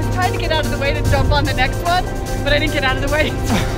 was trying to get out of the way to jump on the next one, but I didn't get out of the way.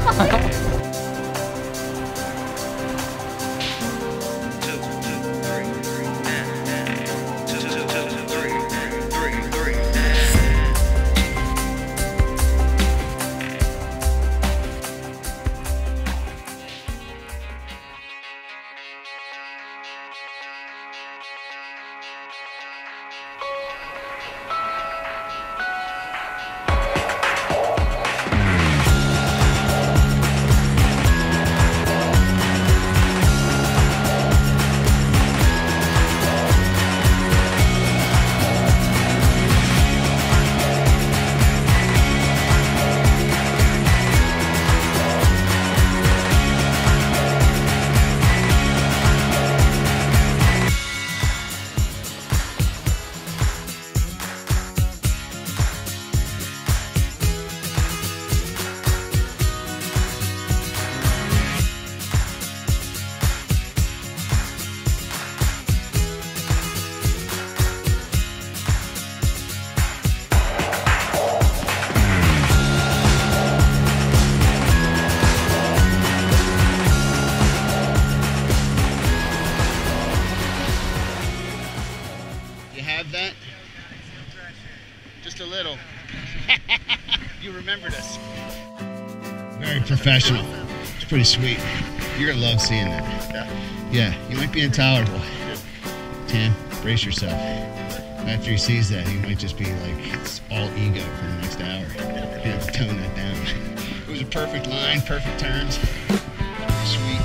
That? Just a little. You remembered us. Very professional. It's pretty sweet. You're gonna love seeing that. Yeah, you might be intolerable. Tim, brace yourself. After he sees that, he might just be like, it's all ego for the next hour. You have to tone that down. It was a perfect line, perfect turns. Sweet.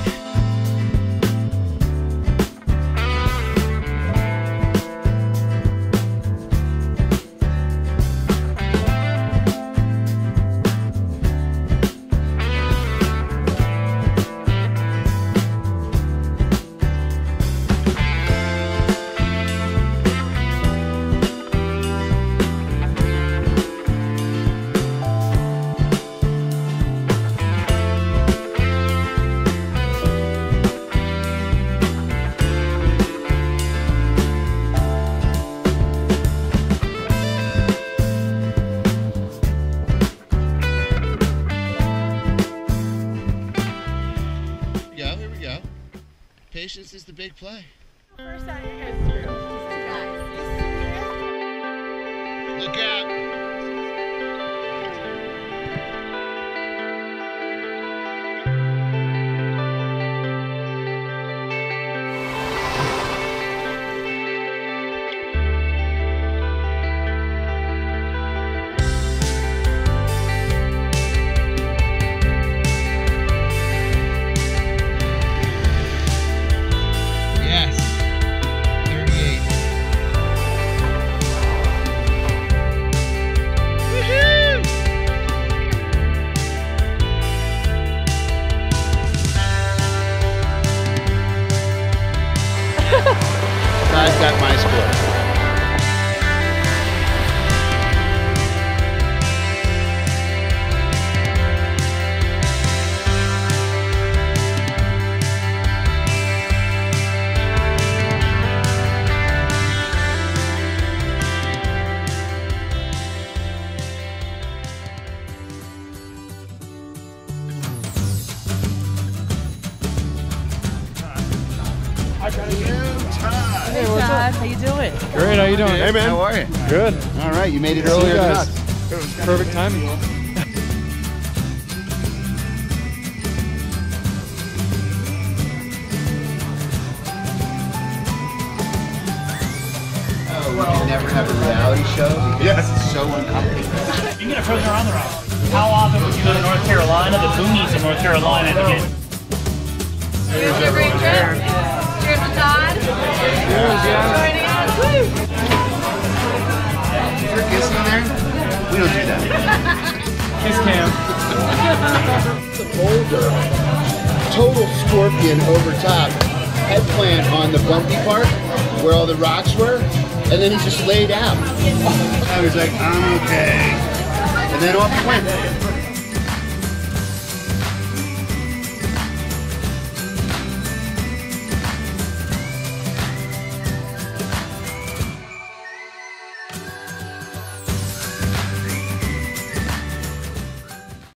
Patience is the big play. First time you guys through. Look out. I've got my score. Hey, what's up? How you doing? Great, how you doing? Hey man, how are you? Good. All right, you made it earlier than us. Perfect timing. Oh, we can never have a reality show because it's so uncomfortable. You can get a frozen around the rock. How often would you go to North Carolina, the boonies in North Carolina to get? Here's your great trip. Cheers to Todd. Cheers, joining us. Woo! Is there kissing there? We don't do that. Kiss cam. The boulder, total scorpion over top, head plant on the bumpy part where all the rocks were, and then he just laid out. I was like, I'm okay. And then off he went.